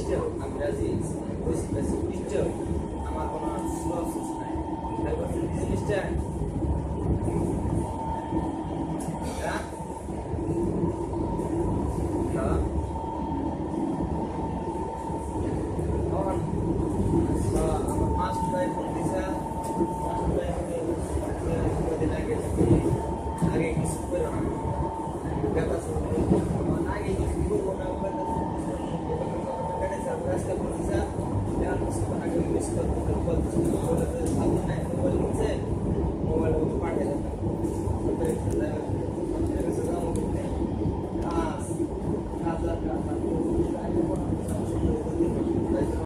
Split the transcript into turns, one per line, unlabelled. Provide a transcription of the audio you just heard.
still, I'm Brazil. This still, I'm not gonna slow tonight. I got to understand. Yeah? Yeah? On. So, I'm a master guy from this master guy from the language. Again, it's super. Kata semua. Again, it's good. Rasta bisa dan sebenarnya ini seperti tempat sekolah atau naik mobile itu pakai seperti itu.